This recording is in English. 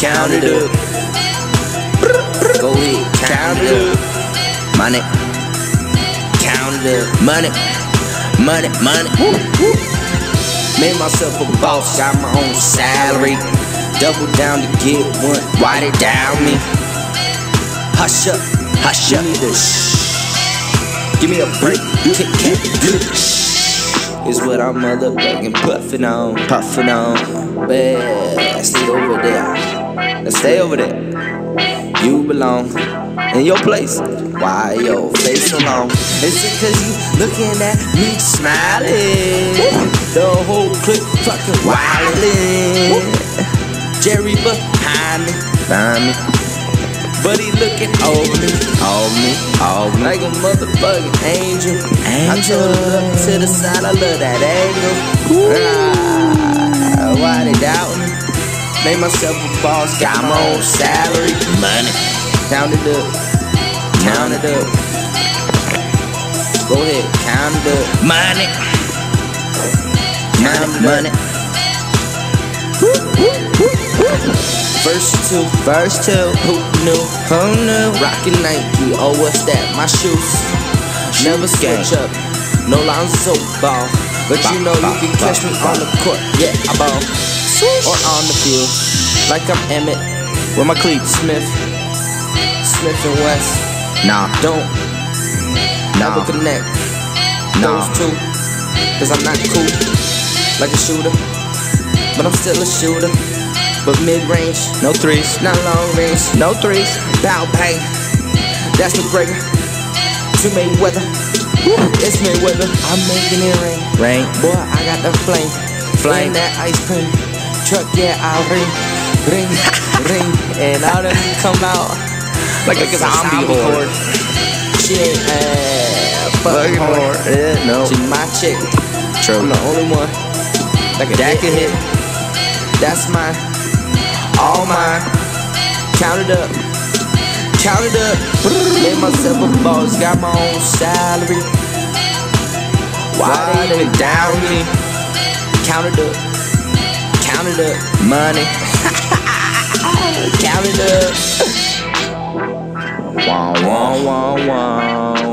count it up. Go ahead, count it up. Money, count it up. Money, money, money. Made myself a boss, got my own salary. Double down to get one, write it down me. Hush up, hush up. Give me a break, kick, kick, kick. Is what I'm motherfucking puffin' on, puffin' on. Man, stay over there. Now stay over there. You belong in your place. Why your face so long? Is it cause you looking at me smiling? The whole clique fucking wildin'. Jerry behind me, but he looking over me, like a motherfucking angel. I told her look to the side, I love that angle. Why they doubt me? Made myself a boss, got my own salary. Money, count it up, count it up. Go ahead, count it up. Money, money, money. Verse 2, who knew? Rockin' Nike, oh what's that? My shoes never switch up, no Lonzo Ball, but you know you can catch me on the court, yeah I ball, or on the field, like I'm Emmett with my cleats, Smith and West. Nah, don't never connect those two, cause I'm not cool like a shooter, but I'm still a shooter. But mid-range, no threes, not long range, no threes. Bow bang, that's McGregor. To Mayweather, it's Mayweather. I'm making it rain. Boy, I got the flame that ice cream. Truck, yeah, I'll ring, and all them come out like a zombie horde. She ain't fucking horde. Yeah, no. She my chick. True. I'm the only one like a that can hit. That's mine. All mine, count it up, count it up. Made myself a boss, got my own salary. Why they down me? Count it up, money. Count it up. Wow, wow, wow, wow.